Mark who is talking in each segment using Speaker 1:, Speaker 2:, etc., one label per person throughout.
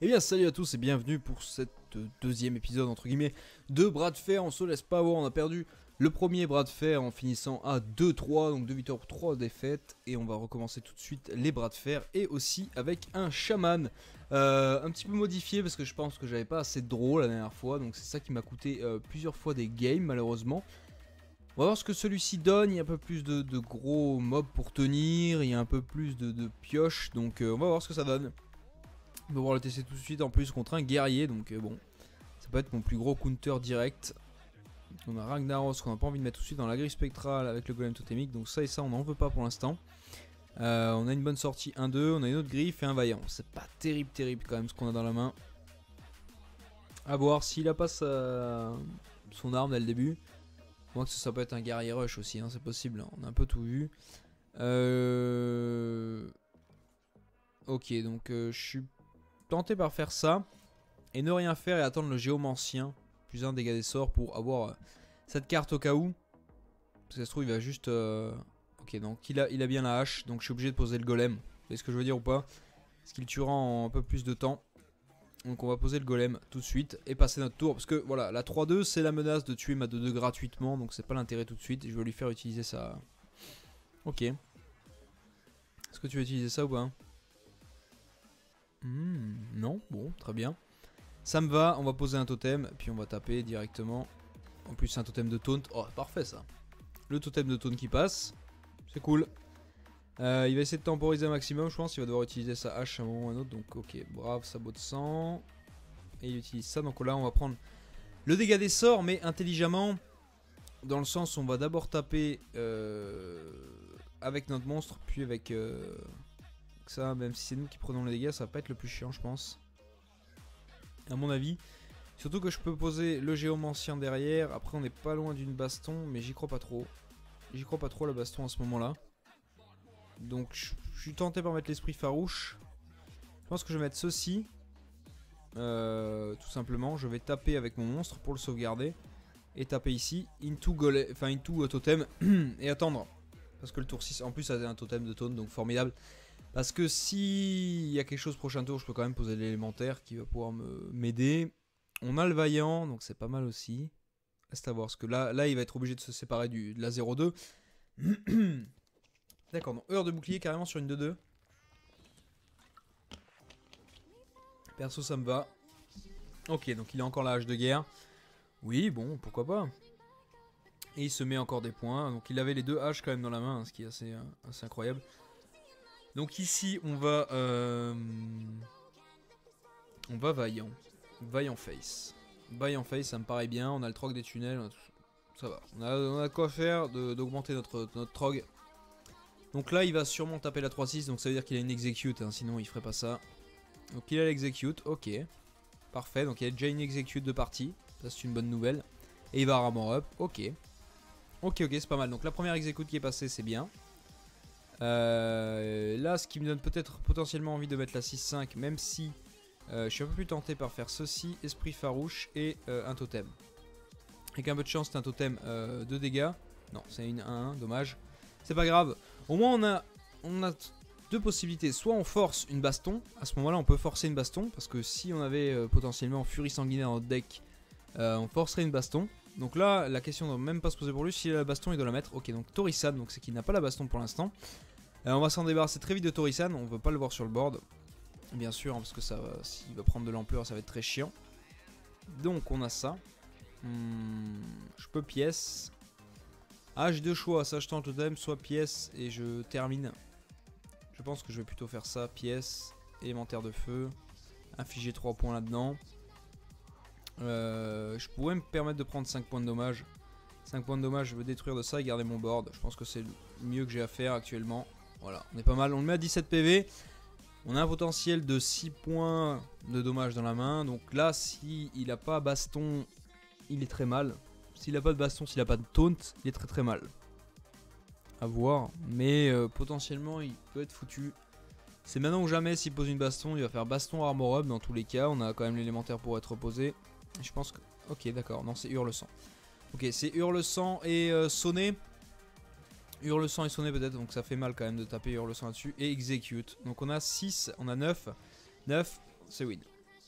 Speaker 1: Eh bien salut à tous et bienvenue pour cette deuxième épisode entre guillemets de bras de fer. On se laisse pas avoir, on a perdu le premier bras de fer en finissant à 2-3, donc 2 victoires pour 3 défaites. Et on va recommencer tout de suite les bras de fer et aussi avec un chaman un petit peu modifié parce que je pense que j'avais pas assez de draw la dernière fois. Donc c'est ça qui m'a coûté plusieurs fois des games malheureusement. On va voir ce que celui-ci donne, il y a un peu plus de gros mobs pour tenir, il y a un peu plus de pioches, donc on va voir ce que ça donne. On va pouvoir le tester tout de suite en plus contre un guerrier, donc bon, ça peut être mon plus gros counter direct. On a Ragnaros qu'on n'a pas envie de mettre tout de suite dans la grille spectrale avec le golem totémique, donc ça et ça on n'en veut pas pour l'instant. On a une bonne sortie 1-2, on a une autre griffe et un vaillant. C'est pas terrible quand même ce qu'on a dans la main. A voir s'il a pas son arme dès le début. Moi que ça peut être un guerrier rush aussi, hein, c'est possible, on a un peu tout vu. Ok, donc je suis tenté par faire ça et ne rien faire et attendre le géomancien plus un dégât des sorts pour avoir cette carte au cas où. Parce que ça se trouve il va juste... Ok, donc il a bien la hache, donc je suis obligé de poser le golem. Vous voyez ce que je veux dire ou pas? Parce qu'il tuera en un peu plus de temps. Donc on va poser le golem tout de suite et passer notre tour. Parce que voilà, la 3-2 c'est la menace de tuer ma 2-2 gratuitement. Donc c'est pas l'intérêt tout de suite. Je vais lui faire utiliser ça. Ok. Est-ce que tu veux utiliser ça ou pas? Non, bon, très bien. Ça me va, on va poser un totem. Puis on va taper directement. En plus c'est un totem de taunt. Oh parfait ça. Le totem de taunt qui passe. C'est cool. Il va essayer de temporiser un maximum, je pense. Il va devoir utiliser sa hache à un moment ou à un autre. Donc, ok, brave, sabot de sang. Et il utilise ça. Donc là, on va prendre le dégât des sorts, mais intelligemment. Dans le sens où on va d'abord taper avec notre monstre, puis avec ça. Même si c'est nous qui prenons les dégâts, ça va pas être le plus chiant, je pense. À mon avis. Surtout que je peux poser le géomancien derrière. Après, on n'est pas loin d'une baston, mais j'y crois pas trop. J'y crois pas trop, la baston, à ce moment-là. Donc je suis tenté par mettre l'esprit farouche. Je pense que je vais mettre ceci. Tout simplement. Je vais taper avec mon monstre pour le sauvegarder. Et taper ici. Into totem. Et attendre. Parce que le tour 6 en plus ça a un totem de taunt. Donc formidable. Parce que s'il y a quelque chose prochain tour, je peux quand même poser l'élémentaire qui va pouvoir m'aider. On a le vaillant. Donc c'est pas mal aussi. Reste à voir. Parce que là il va être obligé de se séparer de la 0-2. D'accord, donc heure de bouclier carrément sur une 2-2. Perso ça me va. Ok, donc il a encore la hache de guerre. Oui, bon, pourquoi pas. Et il se met encore des points. Donc il avait les deux haches quand même dans la main, hein, ce qui est assez incroyable. Donc ici on va vaillant. Vaillant face. Vaillant face ça me paraît bien. On a le trog des tunnels. Ça va. On a quoi faire d'augmenter notre trog. Donc là il va sûrement taper la 3-6, donc ça veut dire qu'il a une execute, hein, sinon il ferait pas ça. Donc il a l'execute, ok. Parfait, donc il y a déjà une execute de partie, ça c'est une bonne nouvelle. Et il va armor up, ok. Ok, c'est pas mal, donc la première execute qui est passée c'est bien. Là ce qui me donne peut-être potentiellement envie de mettre la 6-5, même si je suis un peu plus tenté par faire ceci, esprit farouche et un totem. Avec un peu de chance c'est un totem de dégâts. Non, c'est une 1-1, dommage. C'est pas grave. Au moins on a deux possibilités. Soit on force une baston. À ce moment là on peut forcer une baston. Parce que si on avait potentiellement Furie Sanguinaire dans notre deck, on forcerait une baston. Donc là la question ne doit même pas se poser pour lui. S'il a la baston il doit la mettre. Ok, donc Torisan, donc c'est qu'il n'a pas la baston pour l'instant. On va s'en débarrasser très vite de Torisan. On veut pas le voir sur le board. Bien sûr, hein, parce que ça, s'il va prendre de l'ampleur ça va être très chiant. Donc on a ça. Je peux pièce. Ah, j'ai deux choix, ça je tente le totem, soit pièce et je termine. Je pense que je vais plutôt faire ça, pièce, élémentaire de feu, infliger 3 points là-dedans. Je pourrais me permettre de prendre 5 points de dommage. 5 points de dommage, je veux détruire de ça et garder mon board. Je pense que c'est le mieux que j'ai à faire actuellement. Voilà, on est pas mal, on le met à 17 PV. On a un potentiel de 6 points de dommage dans la main. Donc là, s'il n'a pas baston, il est très mal. S'il n'a pas de baston, s'il n'a pas de taunt, il est très mal. À voir, mais potentiellement il peut être foutu. C'est maintenant ou jamais. S'il pose une baston, il va faire baston armor up dans tous les cas. On a quand même l'élémentaire pour être reposé. Je pense que... Ok, d'accord, non c'est hurle sang. Ok, c'est hurle sang et sonner. Hurle sang et sonner peut-être, donc ça fait mal quand même de taper hurle sang là-dessus. Et execute. Donc on a 6, on a 9. 9, c'est win.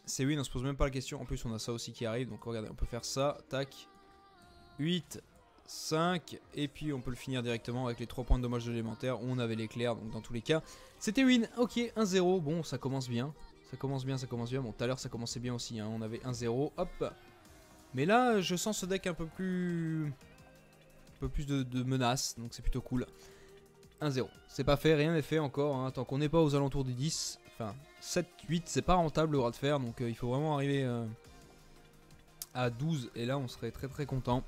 Speaker 1: C'est win, on se pose même pas la question. En plus, on a ça aussi qui arrive. Donc regardez, on peut faire ça. Tac. 8, 5. Et puis on peut le finir directement avec les 3 points de dommage de l'élémentaire. On avait l'éclair. Donc dans tous les cas, c'était win. Ok, 1-0. Bon, ça commence bien. Ça commence bien, ça commence bien. Bon, tout à l'heure, ça commençait bien aussi. Hein. On avait 1-0. Hop. Mais là, je sens ce deck un peu plus de menace. Donc c'est plutôt cool. 1-0. C'est pas fait, rien n'est fait encore. Hein. Tant qu'on n'est pas aux alentours des 10. Enfin, 7, 8, c'est pas rentable le bras de fer. Donc il faut vraiment arriver à 12. Et là, on serait très très content.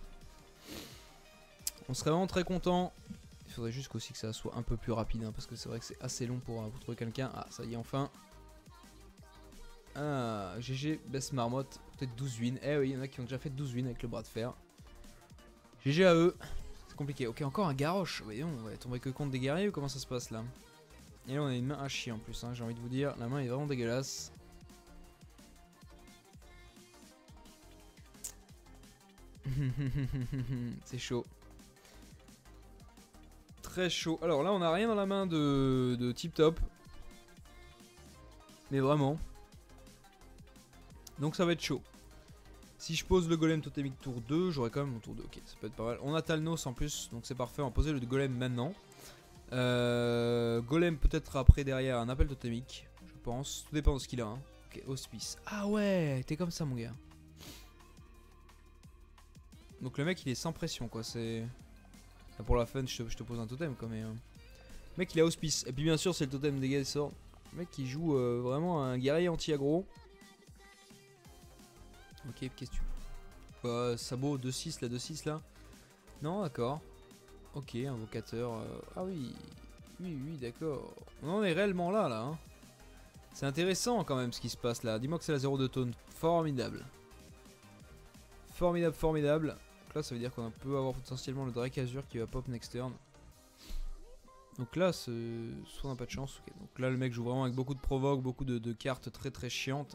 Speaker 1: On serait vraiment très content. Il faudrait juste aussi que ça soit un peu plus rapide. Hein, parce que c'est vrai que c'est assez long pour vous trouver quelqu'un. Ah, ça y est, enfin. Ah, GG, Best Marmotte. Peut-être 12 wins. Eh oui, il y en a qui ont déjà fait 12 wins avec le bras de fer. GG à eux. C'est compliqué. Ok, encore un Garrosh. Voyons, on va tomber que contre des guerriers ou comment ça se passe là? Et là, on a une main à chier en plus. Hein, j'ai envie de vous dire. La main est vraiment dégueulasse. C'est chaud. Très chaud. Alors là, on a rien dans la main de tip top. Mais vraiment. Donc ça va être chaud. Si je pose le golem totémique tour 2, j'aurai quand même mon tour 2. Ok, ça peut être pas mal. On a Talnos en plus, donc c'est parfait. On va poser le golem maintenant. Golem peut-être après derrière un appel totémique, je pense. Tout dépend de ce qu'il a. Hein. Ok, hospice. Ah ouais, t'es comme ça mon gars. Donc le mec il est sans pression quoi. C'est pour la fun, je te pose un totem quoi. Mais le mec il a hospice. Et puis bien sûr c'est le totem des gars sort. Le mec il joue vraiment un guerrier anti-aggro. Ok, qu'est-ce que tu veux? Sabot 2-6 là, 2-6 là. Non, d'accord. Ok, invocateur. Ah oui. Oui, d'accord. On est réellement là, là. Hein. C'est intéressant quand même ce qui se passe là. Dis-moi que c'est la 0 de taunt. Formidable. Formidable, formidable. Donc là, ça veut dire qu'on peut avoir potentiellement le Drake Azure qui va pop next turn. Donc là, soit on n'a pas de chance. Okay. Donc là, le mec joue vraiment avec beaucoup de provoque, beaucoup de cartes très très chiantes.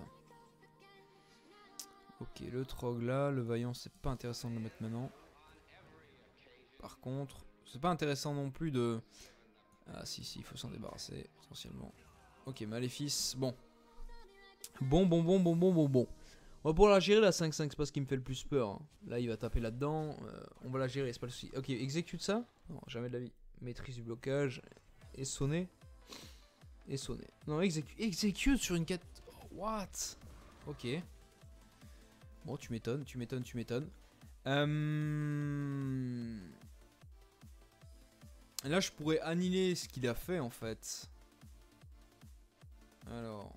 Speaker 1: Ok, le Trog là, le Vaillant, c'est pas intéressant de le mettre maintenant. Par contre, c'est pas intéressant non plus de... Ah si, il faut s'en débarrasser, essentiellement. Ok, Maléfice, bon. Bon. On va pouvoir la gérer la 5-5, c'est pas ce qui me fait le plus peur. Hein. Là, il va taper là-dedans, on va la gérer, c'est pas le souci. Ok, exécute ça. Non, jamais de la vie. Maîtrise du blocage, et sonner. Et sonner. Non, exécute sur une 4... What? Ok. Bon, tu m'étonnes. Là, je pourrais annihiler ce qu'il a fait, en fait. Alors...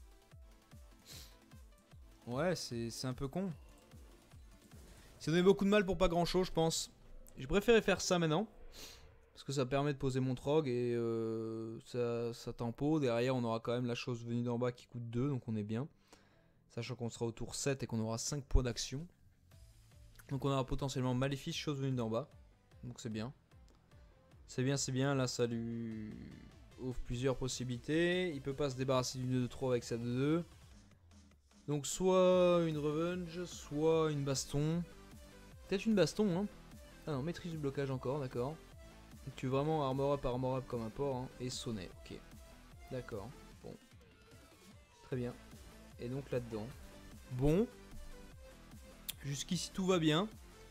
Speaker 1: Ouais, c'est un peu con. Ça donnait beaucoup de mal pour pas grand-chose, je pense. J'ai préféré faire ça maintenant. Parce que ça permet de poser mon trog et ça tempo. Derrière, on aura quand même la chose venue d'en bas qui coûte 2, donc on est bien. Sachant qu'on sera au tour 7 et qu'on aura 5 points d'action. Donc on aura potentiellement Maléfice, chose venue d'en bas. Donc c'est bien. C'est bien. Là ça lui ouvre plusieurs possibilités. Il peut pas se débarrasser d'une 2-3 avec sa 2-2. Donc soit une revenge, soit une baston. Peut-être une baston hein. Ah non, maîtrise du blocage encore, d'accord. Tu veux vraiment armor up comme un porc hein, et sonner, ok. D'accord, bon. Très bien. Et donc là-dedans. Bon. Jusqu'ici tout va bien.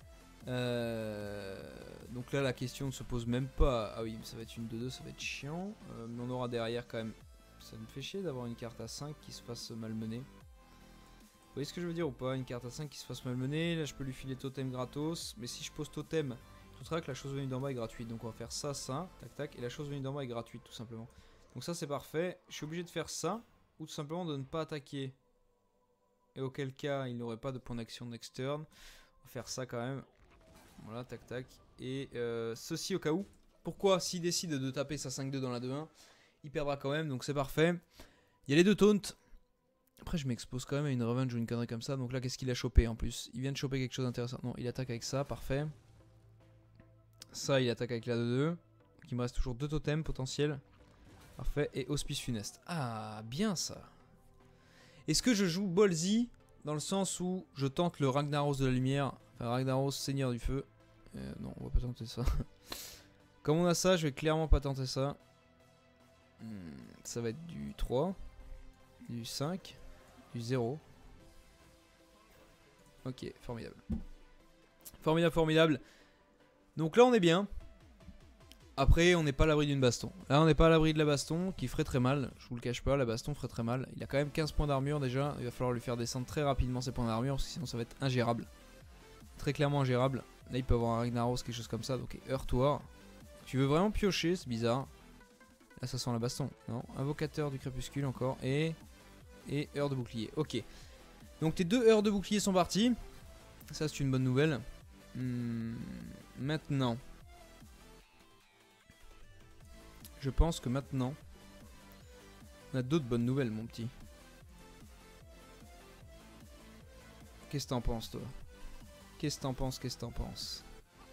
Speaker 1: Donc là la question ne se pose même pas. Ah oui, ça va être une 2-2, ça va être chiant. Mais on aura derrière quand même. Ça me fait chier d'avoir une carte à 5 qui se fasse malmener. Vous voyez ce que je veux dire ou pas? Une carte à 5 qui se fasse malmener. Là je peux lui filer totem gratos. Mais si je pose totem, tout sera que la chose venue d'en bas est gratuite. Donc on va faire ça, tac tac. Et la chose venue d'en bas est gratuite tout simplement. Donc ça c'est parfait. Je suis obligé de faire ça. Ou tout simplement de ne pas attaquer. Et auquel cas il n'aurait pas de point d'action next turn. On va faire ça quand même. Voilà, tac tac. Et ceci au cas où. Pourquoi s'il décide de taper sa 5-2 dans la 2-1, il perdra quand même, donc c'est parfait. Il y a les deux taunts. Après je m'expose quand même à une revenge ou une connerie comme ça. Donc là qu'est-ce qu'il a chopé en plus? Il vient de choper quelque chose d'intéressant. Non, il attaque avec ça, parfait. Ça il attaque avec la 2-2. Donc il me reste toujours 2 totems potentiels. Parfait, et Hospice Funeste. Ah, bien ça. Est-ce que je joue Ballsy dans le sens où je tente le Ragnaros de la lumière, enfin Ragnaros Seigneur du feu? Non, on va pas tenter ça. Comme on a ça, je vais clairement pas tenter ça. Ça va être du 3, du 5, du 0. Ok, formidable. Formidable, formidable. Donc là on est bien. Après on n'est pas à l'abri d'une baston. Là on n'est pas à l'abri de la baston qui ferait très mal. Je vous le cache pas, la baston ferait très mal. Il a quand même 15 points d'armure déjà. Il va falloir lui faire descendre très rapidement ses points d'armure parce que sinon ça va être ingérable. Très clairement ingérable. Là il peut avoir un Ragnaros, quelque chose comme ça. Donc Earth War. Tu veux vraiment piocher, c'est bizarre. Là ça sent la baston. Non, invocateur du crépuscule encore. Et heure de bouclier. Ok. Donc tes 2 heures de bouclier sont parties. Ça c'est une bonne nouvelle. Maintenant. Je pense que maintenant. On a d'autres bonnes nouvelles mon petit. Qu'est-ce que t'en penses toi? Qu'est-ce que t'en penses? Qu'est-ce que t'en penses?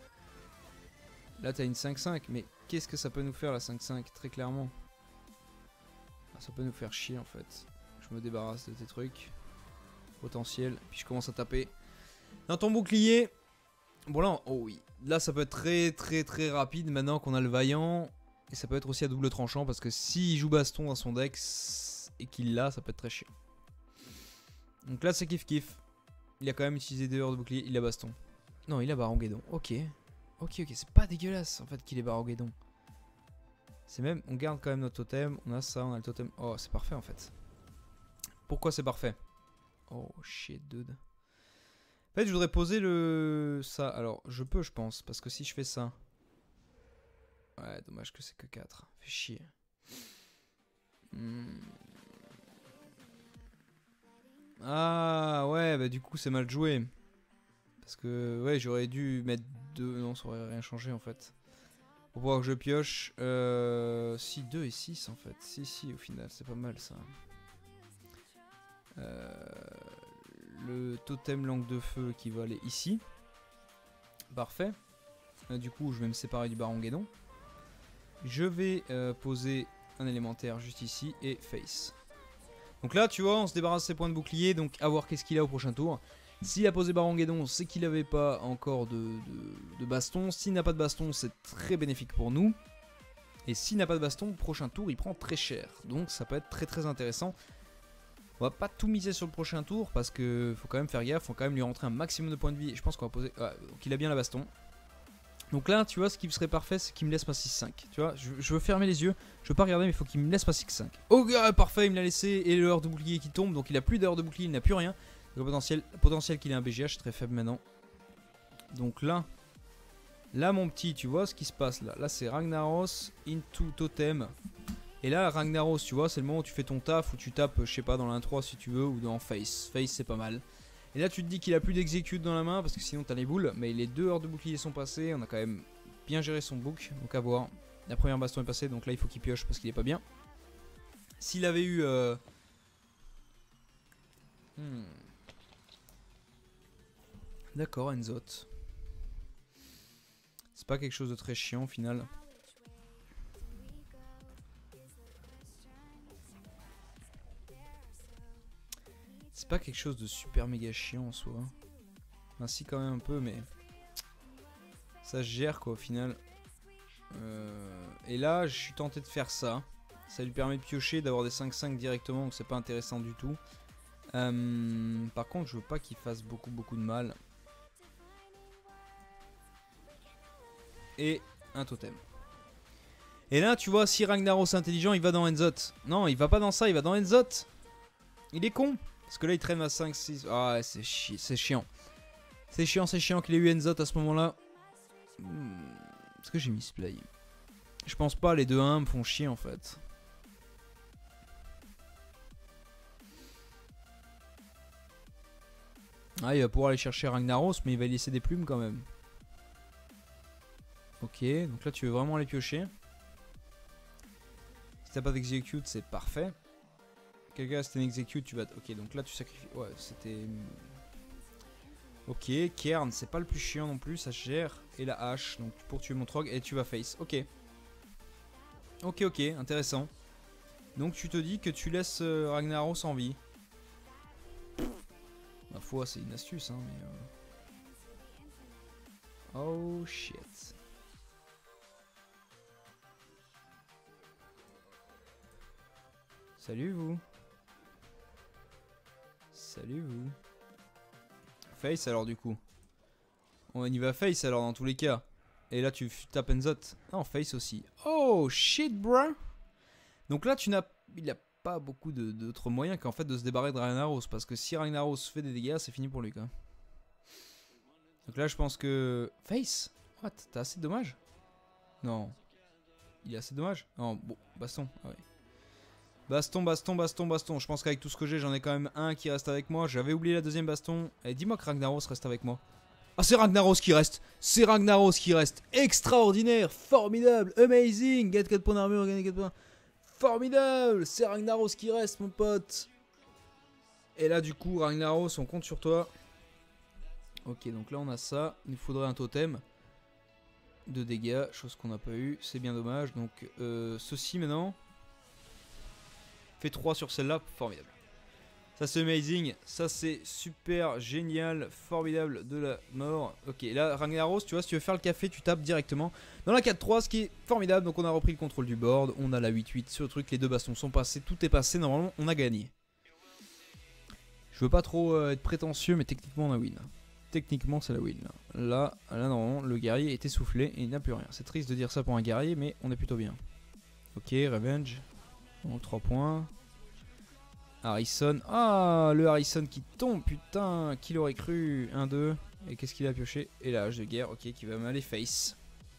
Speaker 1: Là t'as une 5-5. Mais qu'est-ce que ça peut nous faire la 5-5? Très clairement. Ça peut nous faire chier en fait. Je me débarrasse de tes trucs. Potentiel. Puis je commence à taper. Dans ton bouclier. Bon là, oh oui. Là ça peut être très rapide maintenant qu'on a le vaillant. Et ça peut être aussi à double tranchant. Parce que s'il joue baston dans son deck et qu'il l'a, ça peut être très chiant. Donc là c'est kiff kiff. Il a quand même utilisé 2 heures de bouclier. Il a baston. Non, il a Baron-Guédon. Ok. Ok, c'est pas dégueulasse en fait qu'il ait Baron-Guédon. C'est même, on garde quand même notre totem. On a ça, on a le totem. Oh, c'est parfait en fait. Pourquoi c'est parfait? Oh shit, dude. En fait, je voudrais poser le... ça. Alors, je peux, je pense. Parce que si je fais ça... Ouais, dommage que c'est que 4. Fait chier. Ah, ouais, bah du coup, c'est mal joué. Parce que, ouais, j'aurais dû mettre 2... Non, ça aurait rien changé, en fait. Pour pouvoir que je pioche... Si, 2 et 6, en fait. Si, au final, c'est pas mal, ça. Le totem langue de feu qui va aller ici. Parfait. Du coup, je vais me séparer du Baron-Guédon. Je vais poser un élémentaire juste ici et face. Donc là, tu vois, on se débarrasse de ses points de bouclier. Donc, à voir qu'est-ce qu'il a au prochain tour. S'il a posé Baron-Guédon, c'est qu'il n'avait pas encore de baston. S'il n'a pas de baston, c'est très bénéfique pour nous. Et s'il n'a pas de baston, au prochain tour, il prend très cher. Donc, ça peut être très intéressant. On va pas tout miser sur le prochain tour parce que faut quand même faire gaffe, faut quand même lui rentrer un maximum de points de vie. Et je pense qu'on va poser... Ah, donc il a bien la baston. Donc là, tu vois, ce qui serait parfait, c'est qu'il me laisse pas 6-5. Tu vois, je veux fermer les yeux, je veux pas regarder, mais il faut qu'il me laisse pas 6-5. Oh, parfait, il me l'a laissé. Et l'heure de bouclier qui tombe, donc il a plus d'heure de bouclier, il n'a plus rien. Donc le potentiel qu'il ait un BGH très faible maintenant. Donc là, mon petit, tu vois ce qui se passe là. Là, c'est Ragnaros into Totem. Et là, Ragnaros, tu vois, c'est le moment où tu fais ton taf, où tu tapes, je sais pas, dans l'in-3 si tu veux, ou dans Face. Face, c'est pas mal. Et là, tu te dis qu'il a plus d'execute dans la main, parce que sinon t'as les boules. Mais les 2 heures de bouclier sont passées, on a quand même bien géré son book. Donc à voir. La première baston est passée, donc là, il faut qu'il pioche parce qu'il est pas bien. S'il avait eu... D'accord, Enzot. C'est pas quelque chose de très chiant au final. C'est pas quelque chose de super méga chiant en soi. Enfin si quand même un peu mais... Ça se gère quoi au final. Et là je suis tenté de faire ça. Ça lui permet de piocher, d'avoir des 5-5 directement, donc c'est pas intéressant du tout. Par contre je veux pas qu'il fasse beaucoup de mal. Et un totem. Et là tu vois si Ragnaros est intelligent il va dans Enzot. Non il va pas dans ça, il va dans Enzot. Il est con. Parce que là il traîne à 5-6. Ah ouais, c'est chiant. C'est chiant qu'il ait eu Enzot à ce moment là. Est-ce que j'ai mis Splay? Je pense pas, les 2-1 me font chier en fait. Ah il va pouvoir aller chercher Ragnaros mais il va laisser des plumes quand même. Ok, donc là tu veux vraiment aller piocher. Si t'as pas d'execute c'est parfait. Quelqu'un c'était un execute, tu vas... Ok, donc là tu sacrifies... Ouais, c'était... Ok, Cairn, c'est pas le plus chiant non plus, ça se gère. Et la hache, donc pour tuer mon trog, et tu vas face. Ok. Ok, intéressant. Donc tu te dis que tu laisses Ragnaros en vie. Ma foi, c'est une astuce, hein, mais... Oh shit. Salut vous. Salut vous. Face alors du coup. On y va face alors dans tous les cas. Et là tu tapes Enzot. Non, face aussi. Oh shit bruh. Donc là il a pas beaucoup d'autres moyens qu'en fait de se débarrasser de Ragnaros. Parce que si Ragnaros fait des dégâts, c'est fini pour lui quoi. Donc là je pense que... Face? What? T'as assez de dommages? Non. Il a assez de dommages? Non, bon, baston. Ah ouais. Baston, baston, baston, baston. Je pense qu'avec tout ce que j'ai, j'en ai quand même un qui reste avec moi. J'avais oublié la deuxième baston. Et dis-moi que Ragnaros reste avec moi. Ah, c'est Ragnaros qui reste. C'est Ragnaros qui reste. Extraordinaire. Formidable. Amazing. Get 4 points d'armure. Gagner 4 points. Formidable. C'est Ragnaros qui reste, mon pote. Et là, du coup, Ragnaros, on compte sur toi. Ok, donc là, on a ça. Il nous faudrait un totem de dégâts. Chose qu'on n'a pas eu. C'est bien dommage. Donc, ceci maintenant. Fait 3 sur celle-là. Formidable. Ça c'est amazing, ça c'est super génial, formidable de la mort. Ok, là Ragnaros, tu vois, si tu veux faire le café, tu tapes directement dans la 4-3, ce qui est formidable. Donc on a repris le contrôle du board, on a la 8-8 sur le truc, les deux bastons sont passés, tout est passé, normalement on a gagné. Je veux pas trop être prétentieux, mais techniquement on a win. Techniquement c'est la win. Là normalement le guerrier est essoufflé et il n'a plus rien. C'est triste de dire ça pour un guerrier, mais on est plutôt bien. Ok, revenge, donc 3 points. Harrison, ah le Harrison qui tombe, putain, qui l'aurait cru. 1-2, et qu'est-ce qu'il a pioché? Et la hache de guerre, ok, qui va m'aller face.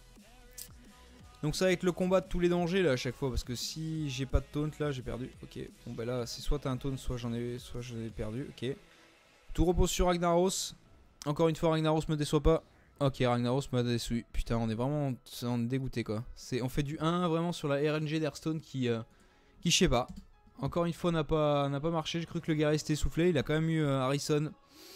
Speaker 1: Donc ça va être le combat de tous les dangers là à chaque fois, parce que si j'ai pas de taunt là, j'ai perdu. Ok, bon bah là c'est soit t'as un taunt, soit j'en ai perdu, ok. Tout repose sur Ragnaros. Encore une fois Ragnaros me déçoit pas. Ok, Ragnaros m'a déçu. Putain, on est vraiment dégoûté quoi. On fait du 1 vraiment sur la RNG d'Hearthstone qui je sais pas. Encore une fois n'a pas marché, j'ai cru que le guerrier s'était essoufflé, il a quand même eu Harrison.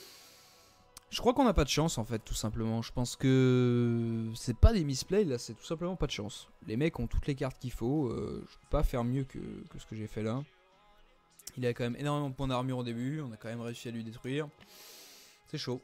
Speaker 1: Je crois qu'on n'a pas de chance en fait, tout simplement. Je pense que c'est pas des misplays là, c'est tout simplement pas de chance. Les mecs ont toutes les cartes qu'il faut, je peux pas faire mieux que ce que j'ai fait là. Il a quand même énormément de points d'armure au début, on a quand même réussi à lui détruire. C'est chaud.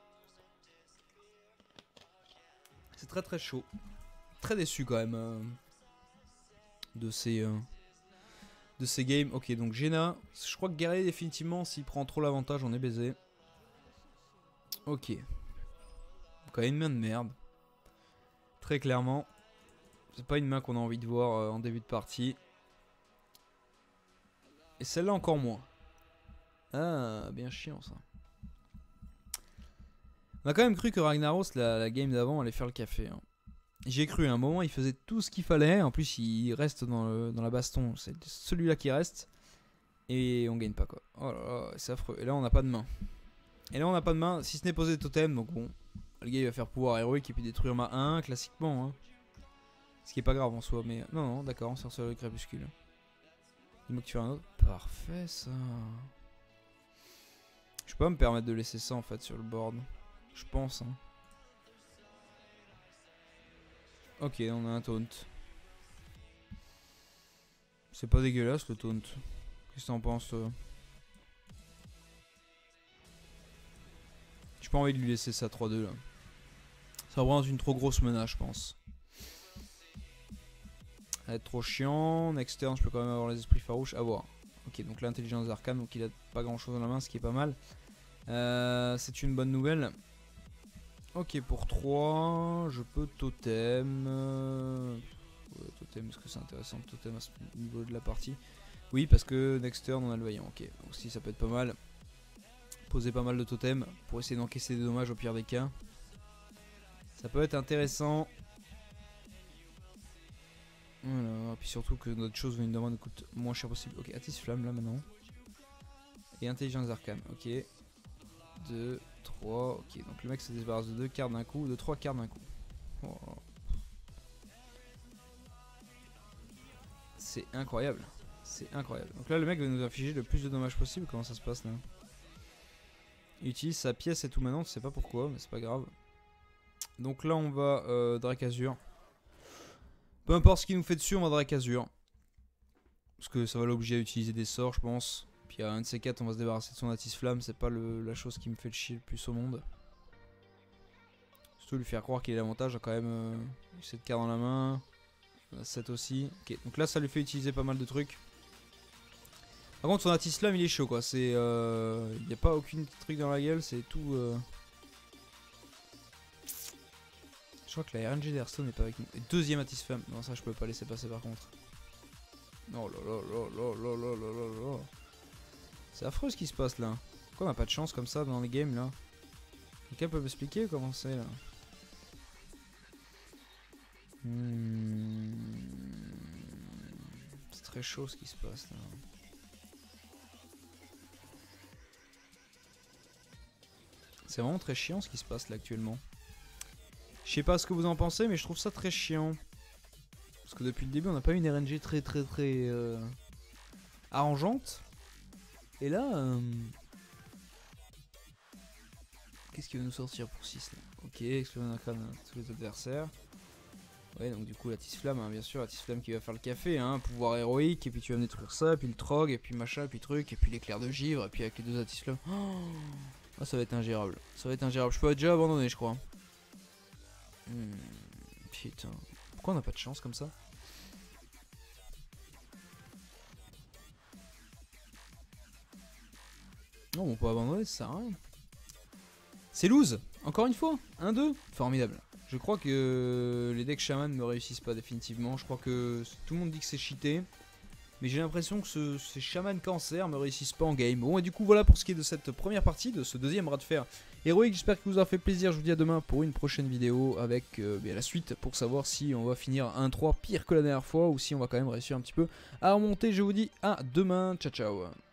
Speaker 1: C'est très très chaud. Très déçu quand même de ces games. Ok, donc Jaina. Je crois que guerrier, définitivement, s'il prend trop l'avantage, on est baisé. Ok. Quand même une main de merde. Très clairement. C'est pas une main qu'on a envie de voir en début de partie. Et celle-là encore moins. Ah, bien chiant ça. On a quand même cru que Ragnaros, la game d'avant, allait faire le café. Hein. J'y ai cru, à un moment il faisait tout ce qu'il fallait, en plus il reste dans la baston, c'est celui-là qui reste, et on gagne pas quoi. Oh là là, c'est affreux, et là on n'a pas de main. Et là on n'a pas de main, si ce n'est posé de totem, donc bon, le gars il va faire pouvoir héroïque et puis détruire ma 1, classiquement. Hein. Ce qui est pas grave en soi, mais non, d'accord, on sort sur le crépuscule. Il manque que tu fasses un autre. Parfait ça. Je peux pas me permettre de laisser ça en fait sur le board, je pense. Hein. Ok, on a un taunt. C'est pas dégueulasse le taunt. Qu'est-ce que t'en penses toi? J'ai pas envie de lui laisser ça 3-2 là. Ça va prendre une trop grosse menace je pense. Ça va être trop chiant. Next turn je peux quand même avoir les esprits farouches. À voir. Ok, donc l'intelligence arcane, donc il a pas grand chose dans la main, ce qui est pas mal. C'est une bonne nouvelle. Ok, pour 3, je peux totem. Ouais, totem, est-ce que c'est intéressant le totem à ce niveau de la partie? Oui, parce que next turn on a le vaillant. Ok, donc si ça peut être pas mal. Poser pas mal de totems pour essayer d'encaisser des dommages au pire des cas. Ça peut être intéressant. Voilà, puis surtout que notre chose venue de moi nous coûte moins cher possible. Ok, Atis Flamme là maintenant. Et Intelligence Arcane, ok. 2, 3, ok. Donc le mec se débarrasse de 2 cartes d'un coup, de 3 cartes d'un coup. Oh. C'est incroyable. C'est incroyable. Donc là le mec va nous infliger le plus de dommages possible. Comment ça se passe là? Il utilise sa pièce et tout maintenant, je sais pas pourquoi, mais c'est pas grave. Donc là on va Drakazur. Peu importe ce qu'il nous fait dessus, on va Drakazur. Parce que ça va l'obliger à utiliser des sorts, je pense. Puis à un de ces 4, on va se débarrasser de son Atis Flamme. C'est pas la chose qui me fait le chier le plus au monde. Surtout lui faire croire qu'il a l'avantage. A quand même 7 cartes dans la main. 7 aussi. Ok, donc là ça lui fait utiliser pas mal de trucs. Par contre son Atislam il est chaud quoi, c'est y a pas aucune truc dans la gueule, c'est tout Je crois que la RNG d'Hearthstone n'est pas avec nous. Et deuxième Atislam, non ça je peux pas laisser passer par contre. Oh là là là là là là là là là. C'est affreux ce qui se passe là. Pourquoi on a pas de chance comme ça dans les games là? Quelqu'un peut m'expliquer comment c'est là? C'est très chaud ce qui se passe là. C'est vraiment très chiant ce qui se passe là actuellement. Je sais pas ce que vous en pensez, mais je trouve ça très chiant. Parce que depuis le début, on n'a pas eu une RNG très arrangeante. Et là, qu'est-ce qu'il va nous sortir pour 6 là? Ok, explosion d'un crâne à tous les adversaires. Ouais, donc du coup, la Tisflamme, hein, bien sûr, la Tisflamme qui va faire le café, hein, pouvoir héroïque, et puis tu vas me détruire ça, et puis le trog, et puis machin, et puis truc, et puis l'éclair de givre, et puis avec les deux Atisflammes. Oh, ah, ça va être ingérable. Ça va être ingérable. Je peux déjà abandonner, je crois. Putain. Pourquoi on n'a pas de chance comme ça? Non, on peut abandonner, ça sert à rien. C'est lose, encore une fois. 1-2. Formidable. Je crois que les decks shaman ne réussissent pas définitivement. Je crois que tout le monde dit que c'est cheaté. Mais j'ai l'impression que ces shaman cancer ne réussissent pas en game. Bon, et du coup, voilà pour ce qui est de cette première partie, de ce deuxième bras de fer héroïque. J'espère que vous aura fait plaisir. Je vous dis à demain pour une prochaine vidéo avec la suite pour savoir si on va finir 1-3 pire que la dernière fois ou si on va quand même réussir un petit peu à remonter. Je vous dis à demain. Ciao, ciao.